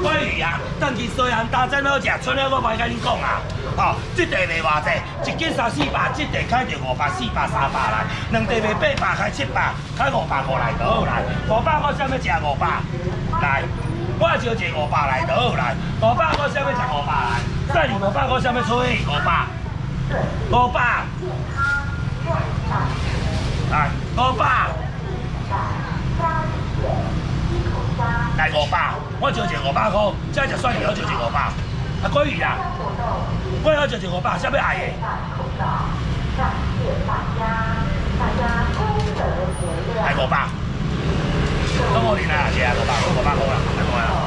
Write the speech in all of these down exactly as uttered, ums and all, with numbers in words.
鲑鱼啊，等去西洋大餐好食，剩了我歹甲你讲啊。吼，这地卖偌济，一斤三四百，这地开着五百、四百、三百来，两地卖八百开七百，开五百过来就好来。五百我想要食五百，来，我就一五百来就好来。五百我想要食五百来，再二五百我想要吹五百，五百，来五百。 来五百，我就一五百块，这就算你好就一五百。啊，鲑鱼啦，我好就一五百，啥要爱的？来五百，咁我连啊，是啊，五百，五百块啦，五百啦。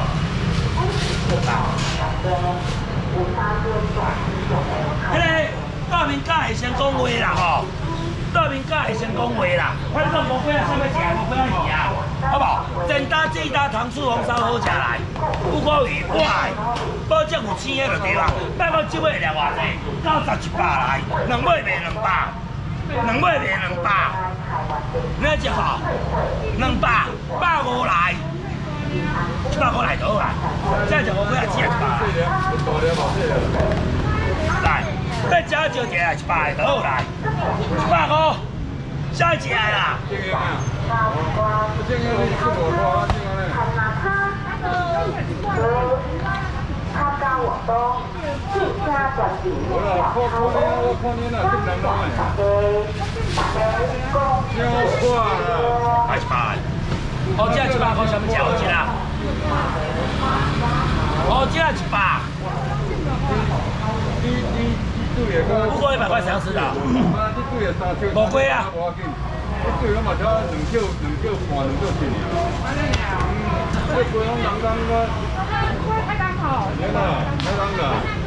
迄个大明家会先讲话啦吼。 大明家会先讲话啦，我你讲无几啊，啥物食，无几啊鱼啊，好不好？煎搭、煎搭、糖醋红烧好食来，乌龟鱼我爱，保证有青的就对啦。摆我即尾量偌济，九十一百来，两尾卖两百，两尾卖两百，你食无？两百，百五来，一百块来就好啦。再食无几啊，只啊一百来。 来，要食就一个一百就好来，一百五，下一只啦。他教我都自家转比例小超多，还一百，好只一百块，啥物食好只啦？好只一百。 不过一百块谁要吃的？无贵啊！这贵我嘛只两triệu两triệu半两triệu七尔。这贵拢人工个。太刚好。没啦，太刚啦。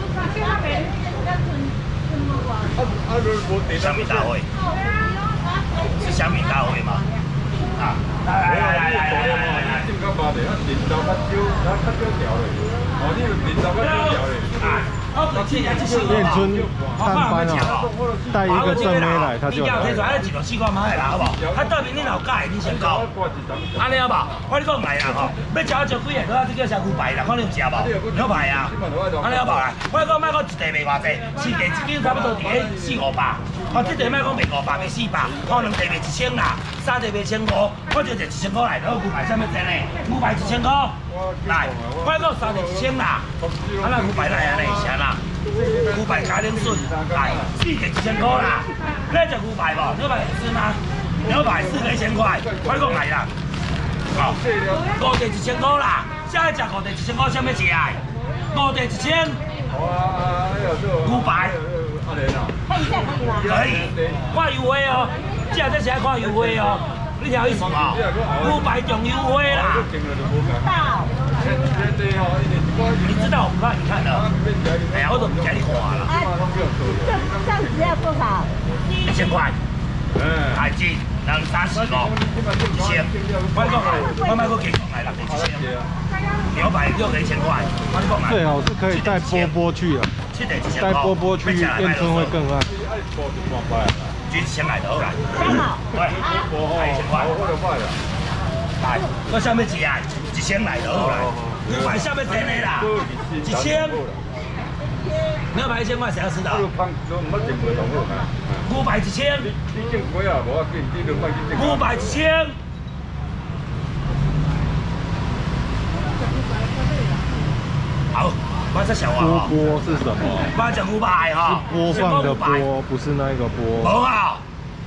啊啊！无地虾米大会？是虾米大会吗？啊！来来来来来来来！正到八地，啊，人头较少，啊，较少条嘞。哦，你人头较少条嘞。 练春探班啊，带一个正妹来，他就来。 你要一个四块买啦，好不好？啊，到面你老介，你先讲。安尼好不好？我你讲来啦吼，要食我食几个，我这叫啥牛排啦，看你有食无？牛排啊，安尼好不好啦？我讲卖讲一地卖偌济，四地一斤差不多伫个四五百，哦，这地卖讲卖五百，卖四百，哦，两地卖一千啦，三地卖千五，我就一千块来，然后牛排啥物钱呢？牛排一千块，来，我讲三地一千啦，啊，那牛排来安尼是安啦。 牛排加点笋，来四个一千块啦。你食牛排无？牛排吃吗？牛排四个一千块，我讲来啦。好，五地一千块啦。下一食五地一千块，啥物食啊？五地一千。牛排。可以。看优惠哦，食这是爱看优惠哦。你听意思无？牛排重优惠啦。到。 你知道我不怕你看的，哎呀，我都不给你看了。哎，这这样子要多少？一千块。嗯，海基两三十个，一千。我讲来，我买个给讲来啦，一千。牛排六个一千块，我讲来。 最好是可以带波波去啊，带波波去练春会更爱。 就一千来就好啦。 好。 对，一千块。来，我啥物钱啊？一千来就好啦。 牛排下面钱的啦，一千，牛排一千块谁要吃的？牛排一千，牛排一千。好，我再想啊。 波波是什么？ 我讲牛排哈， 是播放的播，不是那个播。 不好。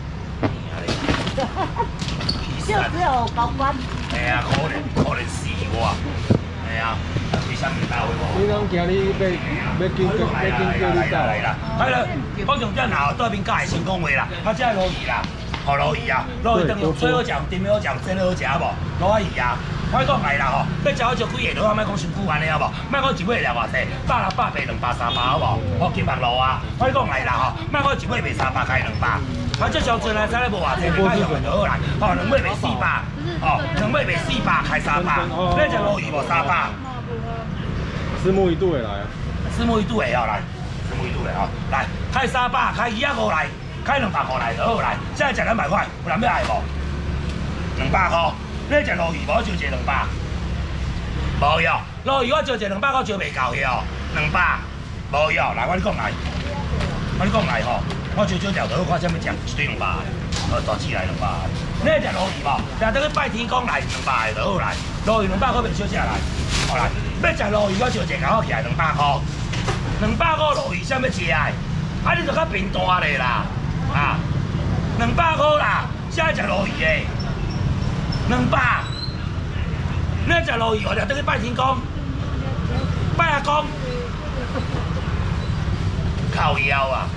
就只有高官。 哎呀，可怜可怜死我。 哎呀，为啥物大会无？ 你讲今日要要紧要紧叫你走来啦！来啦，观众点后对面家先讲话啦，他只鲈鱼啦，好鲈鱼啊，鲈鱼等于吹好食，甜好食，蒸好食无？鲈鱼啊，我讲来啦吼，要食好食几个，我莫讲伤久安尼好无？莫讲一尾量偌济，百六百八两百三百好无？好金白鱸啊，我讲来啦吼，莫讲一尾卖三百开两百，啊这上阵来，使咧无偌济，卖用的就好啦。哦，两尾卖四百，哦，两尾卖四百开三百，你食鲈鱼无三百？ 拭目以待的来啊！ 拭目以待的哦，来，拭目以待的哦，来，开三百，开二百五来，开两百块来就好来。现在食两百块，有人要爱无？两百块，你食鲈鱼无就一两百，无要。 鲈鱼我招一个两百块招袂到去哦，两百无要，来我你讲来，我你讲来吼，我招招条鱼，看啥物食，一对两百个，呃大只来两百个。你食鲈鱼无？定倒去拜天公来两百个就好来，鲈鱼两百块袂小食来，好来，要食鲈鱼我招一个甲我起来两百块，两百块鲈鱼啥物食的？啊你就较平淡咧啦，啊，两百块啦，啥食鲈鱼的？两百。 你食鲈鱼，我就倒去拜天公，拜阿公，靠腰啊！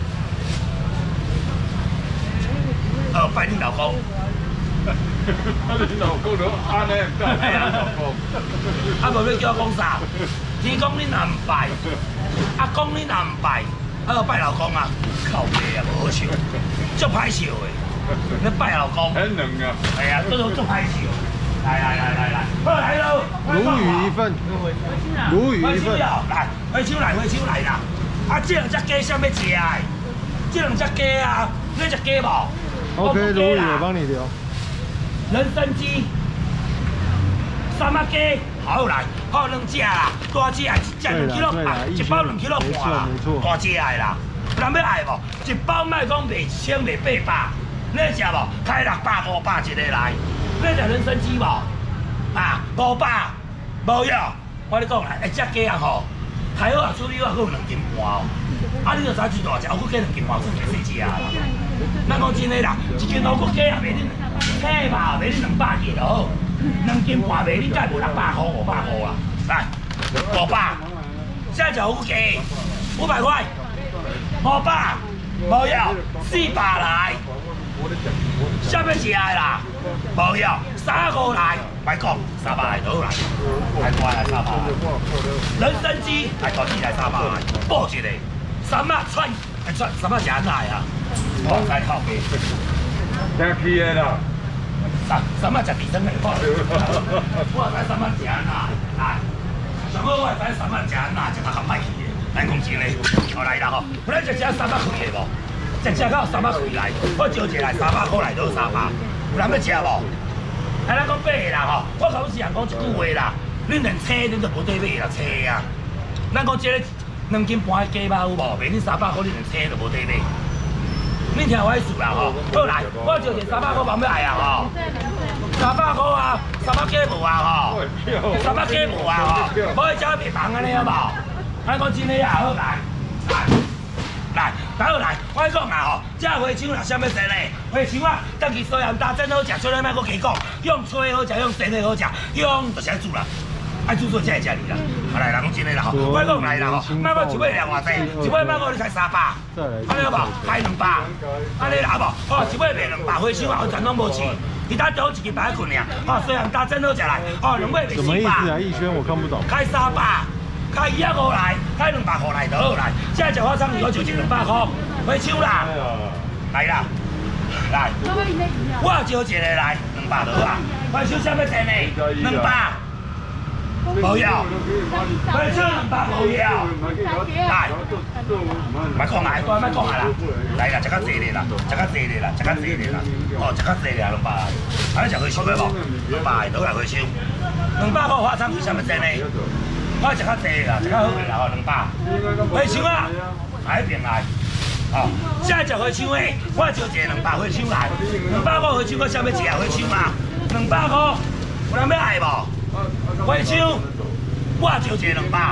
哦，拜你老公。 你老公都安尼，拜老公。 啊，无你叫我讲啥？天公你若唔拜，阿公你若唔拜，啊拜老公啊，靠背啊，无好笑，足歹笑的。你拜老公。 很冷啊。 系啊，都足歹笑。 来来来来来，好来喽！ 鲈鱼一份，鲈鱼一份。 来，回手来，回手来啦！啊，这两只鸡啥物食的？这两只鸡啊，你食鸡无 ？OK， 鲈鱼我帮你留。 人参鸡、三仔鸡，好来，好两只啦，大只的一只两 kilo 半，一包两 kilo 半啦，大只的啦。有人要爱无？一包卖讲卖一千，卖八百，你食无？开六百、五百一个来。 你食人参鸡无？啊，五百，无要。我跟你讲啦，一只鸡啊吼，开好啊，处理好，还有两斤半哦。啊，你就知最大只，我搁加两斤半，算袂细只啊。咱讲真诶啦，一斤乌骨鸡也卖你，起码卖你两百几就好。两斤半卖你，才无六百块、五百块啦。来，五百。现在就乌骨鸡，五百块。五百，无要，四百来。 啥物食的啦？无要，三个来，别讲，三百来倒来，太乖来三百来。人参鸡来大只来三百来，报一个。三百串，哎串，三百食安来啊？哦，来靠边。 真气的啦。 三三百食地生的，我我知三百食安来，来。上好我知三百食安来，食到较歹去的。咱讲真嘞，好来啦吼，我咱食食三百块的无？ 只只到三百块来，我招一个来三百块来都三百，有人要食无？啊，咱讲买的啦吼，我甲阮是人讲一句话啦，恁连车恁都无得买啦，车啊！咱讲这个两斤半的鸡肉有无？卖恁三百块，恁连车都无得买。恁听我意思啦吼，好来，我招一个三百块，望要爱啊吼。三百块啊，三百鸡无啊吼，三百鸡无啊吼，无去食袂房安尼好无？咱讲真诶啊，好来，来。 来，来好来，我讲啦吼，这花枪啦，啥物生嘞？花枪啊，当期虽然大真好食，做咧莫搁加讲，用吹好食，用生的好食，用就是爱煮啦，爱煮做才会食你啦。啊来，人讲真诶啦吼，我讲来啦吼，莫讲一尾量偌济，一尾莫讲你开三百，安尼好无？开两百，安尼啦好无？吼，一尾卖两百，花枪啊，全拢无钱，其他都一支白困尔。吼，虽然大真好食来，吼，两尾卖四百。 什么意思啊？逸轩，我看不懂。 开三百。 开一百五来，开两百块来就好来。现在食花生鱼我就一两百块，花手啦，来啦，来，我招一个来，两百多啊。花手啥物钱呢？两百，无要。花手两百无要。来，莫讲来，我莫讲啊啦。来啦，食较济咧啦，食较济咧啦，食较济咧啦。哦，食较济咧，两百。啊，你食花手要无？两百倒来花手。两百块花生鱼啥物钱呢？ 我食较济啦，食较好个啦，吼两百。花枪啊，来边来，哦，现在食花枪诶，我招一个两百花枪来，两百块花枪，我啥物食啊？花枪啊，两百块，有人要爱无？花枪，我招一个两百。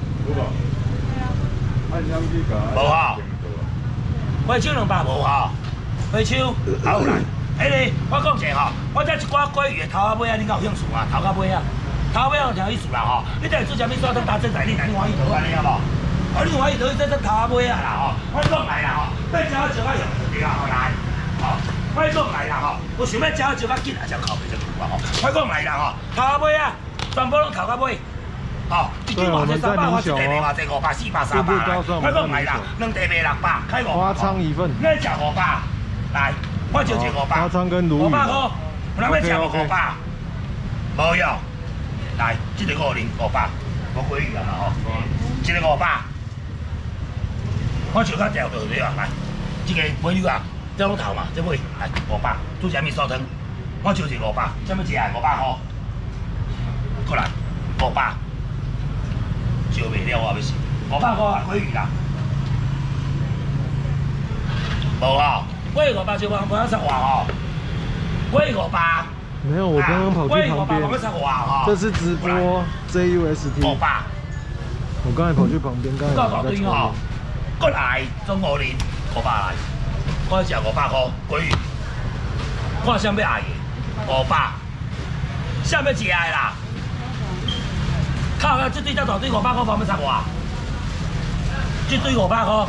无吼，花枪两百无吼，花枪好来。迄个我讲者吼，我这一寡鲑鱼的头仔尾啊，你敢有兴趣啊？头仔尾啊？ 头尾有听意思啦吼，你等下做啥物煞当打针仔，你哪里欢喜倒安尼好无？啊，你欢喜倒去这这头仔尾啊啦吼，我讲来啦吼，要食好食较用就对啦吼来，吼，我讲来啦吼，有想要食好食较紧啊，才靠袂就久啊吼。我讲来啦吼，头仔尾啊，全部拢头仔尾，吼，一斤偌济三百，我一地卖偌济五百、四百、三百来。我讲来啦，两地卖六百，开五百。 花仓一份。 你食五百，来，我招一五百。 花仓跟鲈鱼。五百块， 有人要食五百，无要。 来，这个五零五百，我鲑鱼啊吼，这个五百，我手较掉就对啊，来，这个鲑鱼啊，这拢头嘛，这尾来五百，做啥物素汤？我招一个五百，啥物食啊？五百块，过来五百， 袂了，我要死。五百块啊，鲑鱼啦。无哦，鲑鱼五百就帮帮十万哦。鲑鱼五百。 没有，我刚刚跑去旁边。这是直播 J U S T。 五百。 我刚才跑去旁边，刚才有人在抽烟。 过来中五零五百来，我食五百块鲑鱼。看啥要爱的，五百。啥要食的啦？靠！这对只大对五百块，方要插我。这对五百块。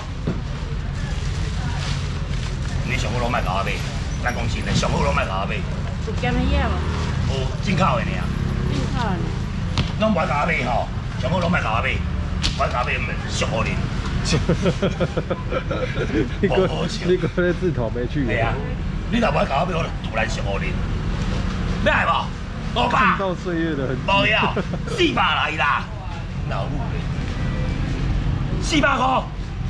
你上好拢卖甲我买，咱讲真诶，上好拢卖甲我买。 有咸的嘢无？ 有进口的尔。 进口的。 拢袂甲我买吼，上好拢卖甲我买，袂甲我买唔俗互恁。 你个你个咧自讨没趣。 系啊，你若袂甲我买，我就突然俗互恁。要来无？五百。 看到岁月的痕迹。 无要，四百来啦。老母嘞，四百块。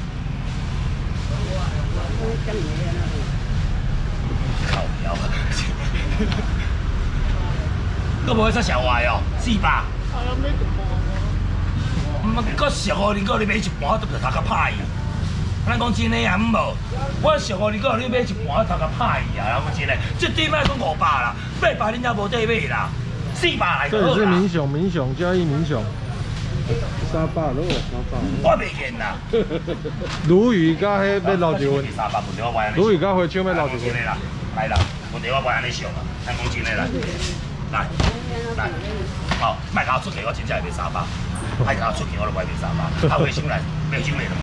靠腰啊！我无去出小坏哦，四百。唔，我俗互你，我你买一盘，我都头壳歹去。咱讲真诶啊，唔无，我俗互你，我你买一盘，头壳歹去啊！咱讲真诶，这对卖讲五百啦，八百恁才无得买啦，四百来就好啦。 这里是民雄，民雄嘉义民雄。沙巴咯，沙巴。 我袂见啦。 鲈鱼甲迄要捞一份。鲈鱼甲花枪要捞一份。 来啦，问题我袂安尼想啊，咱讲真诶来，来来，好，莫甲我出去，我真正会卖三百，莫甲我出去，我都袂卖三百，啊，花枪来，花枪来。